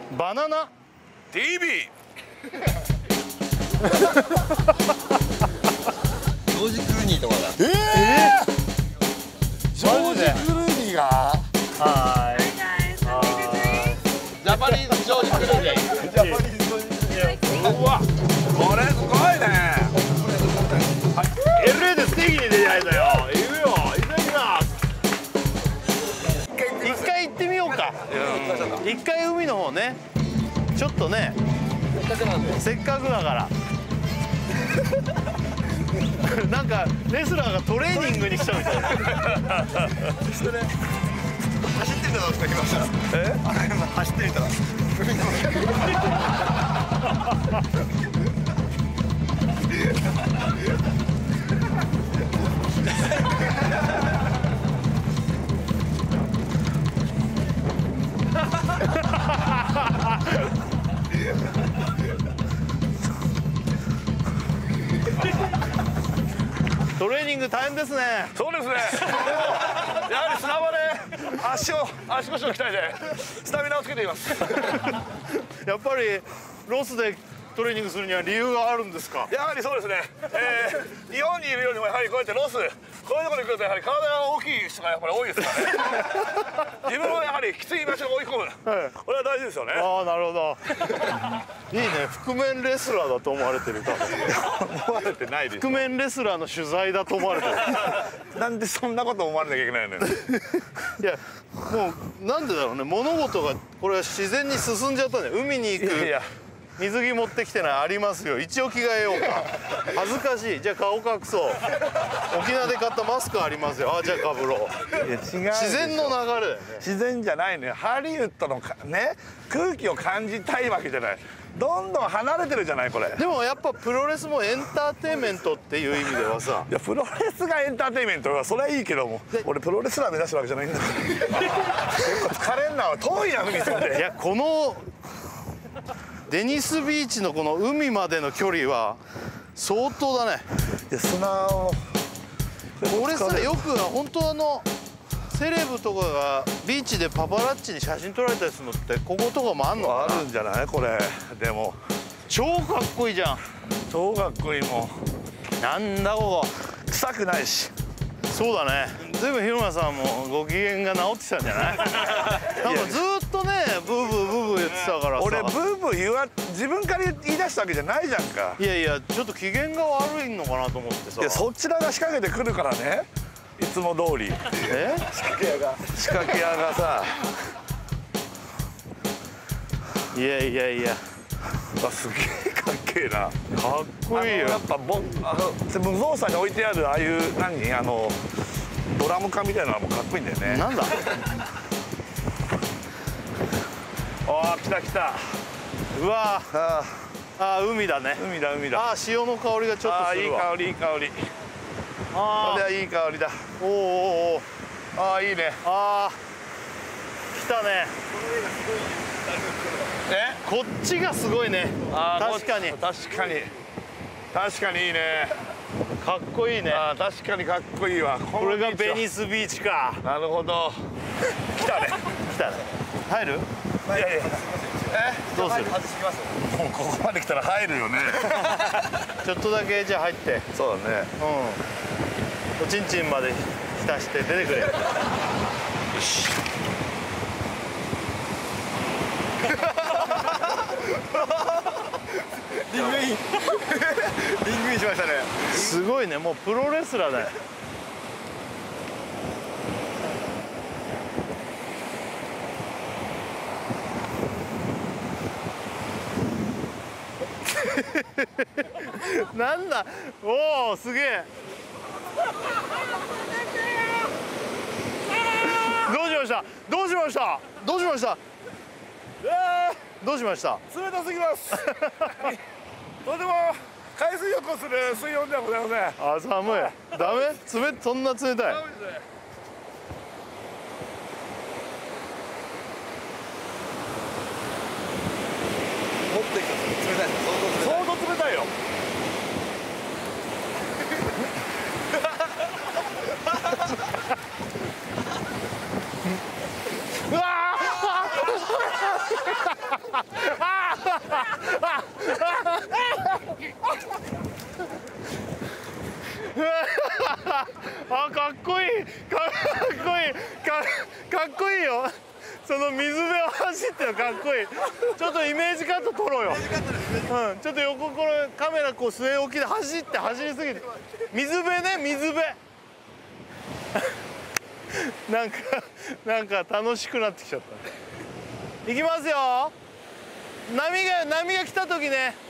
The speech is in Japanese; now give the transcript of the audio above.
バナナ TV。 ジョージ・クルーニーとかだ。 ジョージ・クルーニーが。 はーい。 ジャパニーズジョージ・クルーニー。 ジャパニーズジョージ。 うわ、これすごいね。 LA でステーキに出会えたよ。行くよ。いただきます。一回行ってみようか。一回海の方ね。ちょっとね。せっかくだから。なんかレスラーがトレーニングに来たみたいな。 走ってみたらどうですか、来ました。走ってみたら。 トレーニング大変ですね。 そうですね。やはり砂場で足腰を鍛えてスタミナをつけています。 やっぱりロスでトレーニングするには理由があるんですか。 やはりそうですね。日本にいるよりもやはりこうやってロス、こういうところに来るとやはり体が大きい人がやっぱり多いですからね。自分をやはりきつい場所に追い込む。これは大事ですよね。 ああ、なるほど。いいね、覆面レスラーだと思われてるか。 思われてないです。 覆面レスラーの取材だと思われてる。 なんでそんなこと思われなきゃいけないのよ。 いや、もうなんでだろうね、物事がこれは自然に進んじゃったね。海に行く。 いや水着持ってきてないありますよ。一応着替えようか。恥ずかしい。じゃあ顔隠そう。沖縄で買ったマスクありますよ。あ、じゃあかぶろう。 違う。 自然の流れだよね。 自然じゃないのよ。ハリウッドのね、空気を感じたいわけじゃない。どんどん離れてるじゃないこれ。 でもやっぱプロレスもエンターテインメントっていう意味ではさ。 いやプロレスがエンターテインメントはそれはいいけども、俺プロレスラー目指してるわけじゃないんだから。結構疲れんな。遠いな海すぎて。 いや、このデニスビーチのこの海までの距離は相当だね。 いや砂を俺さ、よく本当セレブとかがビーチでパパラッチに写真撮られたりするのってこことかもあんのかな。 あるんじゃないこれ。でも超かっこいいじゃん。 超かっこいいもん。 なんだここ。 臭くないし。 そうだね。ずいぶん広間さんもご機嫌が治ってきたんじゃない。なんかずーっとねブーブーブーブー言ってたからさ。 俺ブーブー自分から言い出したわけじゃないじゃんか。 いやいや、ちょっと機嫌が悪いのかなと思ってさ。 いやそちらが仕掛けてくるからね、いつも通り。 え、 仕掛け屋がさ。 いやいやいや、 すげえかっけえな。 かっこいいよ。 やっぱ無造作に置いてあるああいうドラム缶みたいなのもかっこいいんだよね。 なんだ。 ああ来た来た。 うわああ、海だね。 海だ海だ。 ああ、潮の香りがちょっとああいいするわ。 香りいい香り。 あこれはいい香りだ。 おおおお。 ああいいね。 ああ、来たね。こっちがすごいね。確かに確かにいいね。 かっこいいね。 ああ確かにかっこいいわ。 これがベニスビーチか。 なるほど。来たね。 来たね。入る？ いやいや。 どうする？ 外します。 もうここまで来たら入るよね。 ちょっとだけじゃあ入って。 そうだね。 うん。おちんちんまで浸して出てくれ。よし。 リングイン。リングインしましたね。 すごいね。もうプロレスラーだよ。なんだ。おお、すげえ。どうしました。どうしました。どうしました。どうしました。 冷たすぎます。とても海水浴をする水温ではございません。 あ、寒い。ダメ。そんな冷たい。 持っていく冷たい。相当冷たいよ。 うわあ、かっこいい、かっこいい、かっこいいよ。その水辺を走ってるのかっこいい。ちょっとイメージカット撮ろうよ。うん、ちょっと横これカメラこう据え置きで走りすぎて。水辺ね、水辺。なんか楽しくなってきちゃった。いきますよ。波が来た時ね。